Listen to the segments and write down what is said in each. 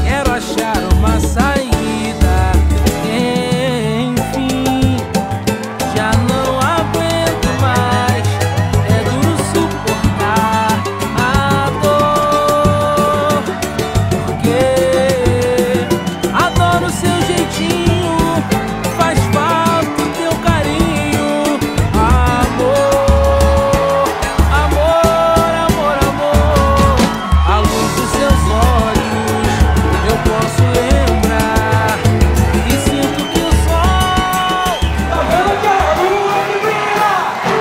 quero achar uma saída. Enfim, já não aguento mais, é duro suportar a dor, porque adoro seu jeitinho, faz falta o teu carinho. Amor, amor, amor, amor, a luz dos seus olhos eu posso lembrar e sinto que o sol Tá vendo que é a lua que brilha?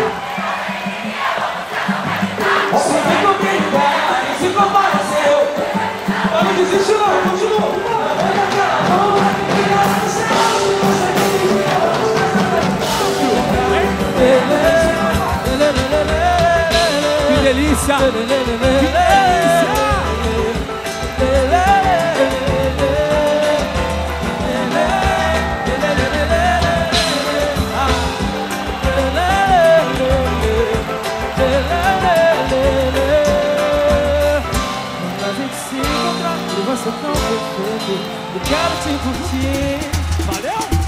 Se ficou brilhar, se compareceu. Eu não desisto não, continua. Tá vendo que é a lua que brilha no céu? Você que Que delícia! Que delícia! Pra gente se encontrar, e você tão perfeito, eu quero te curtir. Valeu!